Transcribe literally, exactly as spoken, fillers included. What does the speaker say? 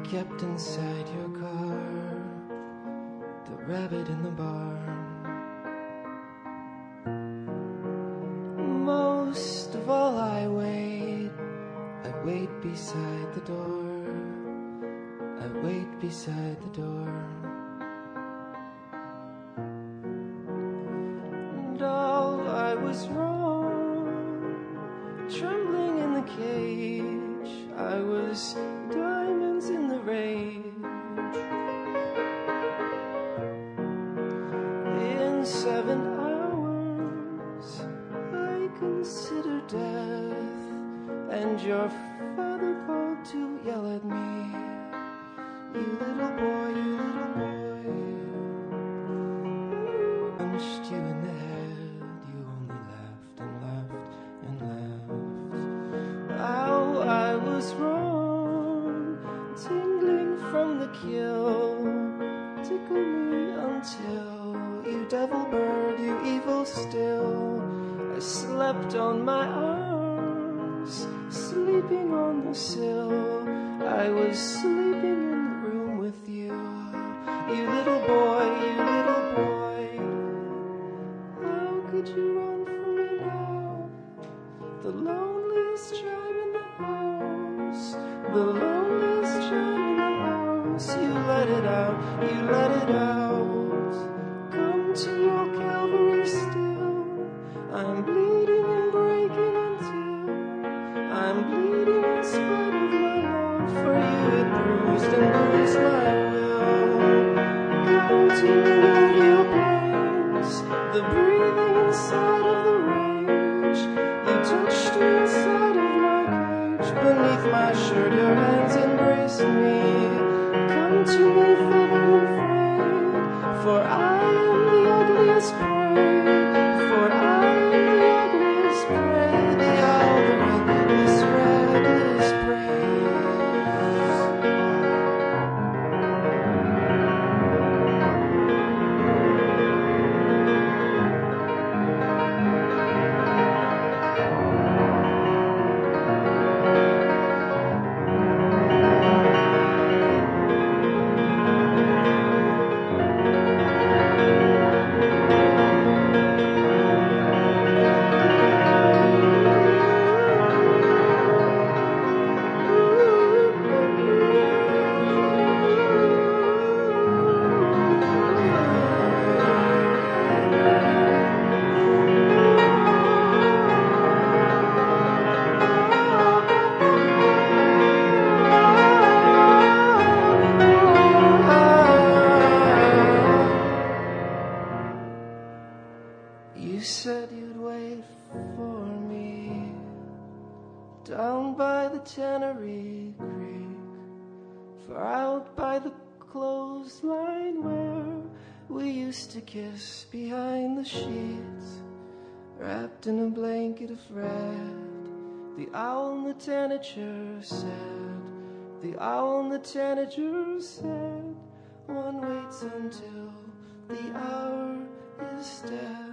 kept inside your car, the rabbit in the barn. Most of all I wait, I wait beside the door, I wait beside the door. And all I was wrong, trembling in the cage, I was diamonds in the rage. In seven hours I consider death, and your father called to yell at me, you little boy, you little boy. Punched you in the head, you only laughed and laughed and laughed. How I was wrong, tingling from the kill, tickle me until, you devil bird, you evil still. I slept on my arms, sleeping on the sill. I was sleeping in the room with you, you little boy, you little boy. How could you run from me now? The loneliest child in the house, the loneliest child in the house. You let it out, you let it out. Come to your Calvary still. I'm bleeding and breaking until I'm bleeding in spite of my love for you. It bruised and bruised my will. Counting out your pains, the breathing inside of the rage. You touched me inside of my cage. Beneath my shirt your hands embraced me. Come to me feathered and frayed, for I am the ugliest prey, for I am the ugliest prey, the owl, the reckless, reckless prey. You said you'd wait for me down by the Tanager Creek, for out by the clothesline where we used to kiss behind the sheets, wrapped in a blanket of red. The owl and the Tanager said, the owl and the Tanager said, one waits until the hour is dead.